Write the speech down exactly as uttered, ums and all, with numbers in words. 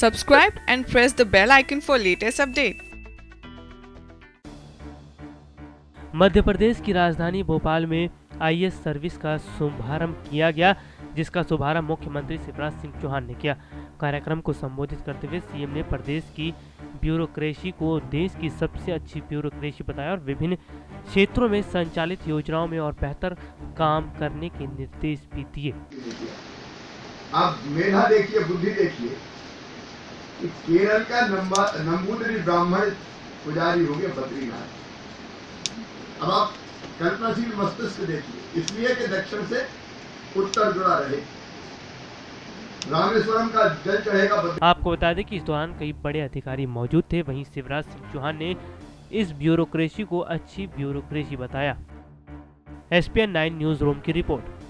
Subscribe and press the bell icon for latest update. Madhya Pradesh की राजधानी भोपाल में आई ए एस सर्विस का शुभारंभ किया गया, जिसका शुभारंभ मुख्यमंत्री शिवराज सिंह चौहान ने किया। कार्यक्रम को संबोधित करते हुए सीएम ने प्रदेश की ब्यूरोक्रेसी को देश की सबसे अच्छी ब्यूरोक्रेसी बताया और विभिन्न क्षेत्रों में संचालित योजनाओं में और बेहतर काम करने के निर्देश भी दिए। आप मेधा देखिए, बुद्धि देखिए। केरल का नंबूदरी ब्राह्मण पुजारी हो गया बद्रीनाथ। अब आप कल्पनाशील मस्तिष्क देखिए, इसलिए कि दक्षिण से उत्तर जुड़ा रहे। रामेश्वरम का जल चढ़ेगा। आपको बता दें कि इस दौरान कई बड़े अधिकारी मौजूद थे। वहीं शिवराज सिंह चौहान ने इस ब्यूरोक्रेसी को अच्छी ब्यूरोक्रेसी बताया। S P N nine news room की रिपोर्ट।